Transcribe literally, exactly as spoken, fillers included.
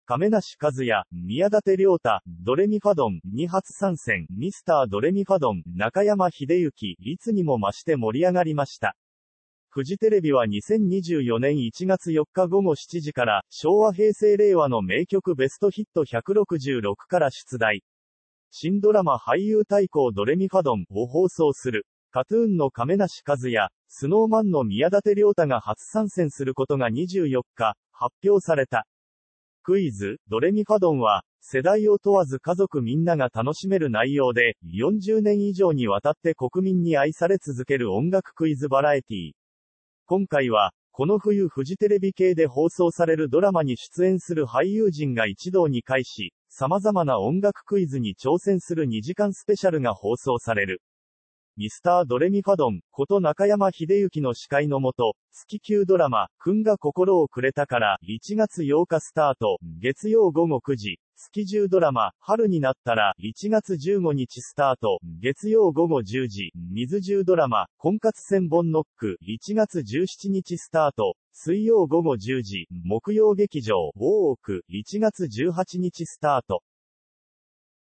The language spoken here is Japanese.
亀梨和也、宮舘涼太、ドレミファドンに初参戦、ミスタードレミファドン、中山秀征、いつにも増して盛り上がりました。フジテレビはにせんにじゅうよねんいちがつよっかごごしちじから、昭和平成令和の名曲ベストヒットひゃくろくじゅうろくから出題。新ドラマ俳優対抗ドレミファドンを放送する。カトゥーンの亀梨和也、スノーマンの宮舘涼太が初参戦することがにじゅうよっか、発表された。クイズ、ドレミファドンは、世代を問わず家族みんなが楽しめる内容で、よんじゅうねん以上にわたって国民に愛され続ける音楽クイズバラエティー。今回は、この冬フジテレビ系で放送されるドラマに出演する俳優陣が一堂に会し、様々な音楽クイズに挑戦するにじかんスペシャルが放送される。ミスタードレミファドンこと中山秀征の司会のもと、月きゅうドラマ、くんが心をくれたからいちがつようかスタート、月曜ごごくじ、月じゅうドラマ、春になったらいちがつじゅうごにちスタート、月曜ごごじゅうじ、水じゅうドラマ、婚活千本ノック、いちがつじゅうしちにちスタート、水曜ごごじゅうじ、木曜劇場、大奥、いちがつじゅうはちにちスタート。